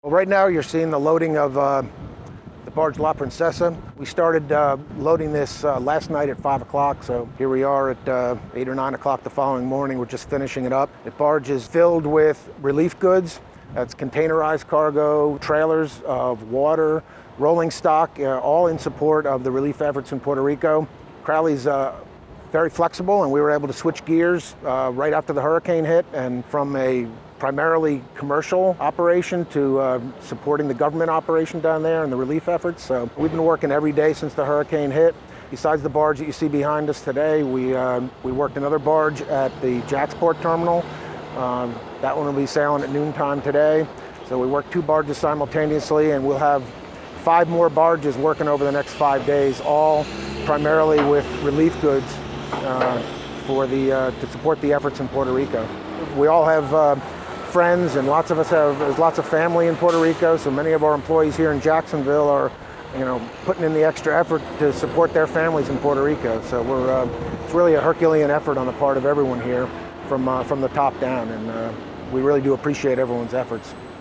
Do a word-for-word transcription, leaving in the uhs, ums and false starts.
Well, right now you're seeing the loading of uh, the barge La Princesa. We started uh, loading this uh, last night at five o'clock, so here we are at uh, eight or nine o'clock the following morning. We're just finishing it up. The barge is filled with relief goods. That's containerized cargo, trailers of water, rolling stock, uh, all in support of the relief efforts in Puerto Rico. Crowley's uh, very flexible, and we were able to switch gears uh, right after the hurricane hit, and from a primarily commercial operation to uh, supporting the government operation down there and the relief efforts. So we've been working every day since the hurricane hit. Besides the barge that you see behind us today, we, uh, we worked another barge at the Jacksport terminal. Um, that one will be sailing at noontime today. So we worked two barges simultaneously, and we'll have five more barges working over the next five days, all primarily with relief goods uh, for the, uh, to support the efforts in Puerto Rico. We all have uh, friends, and lots of us have, there's lots of family in Puerto Rico, so many of our employees here in Jacksonville are, you know, putting in the extra effort to support their families in Puerto Rico. So we're, uh, it's really a Herculean effort on the part of everyone here from, uh, from the top down, and uh, we really do appreciate everyone's efforts.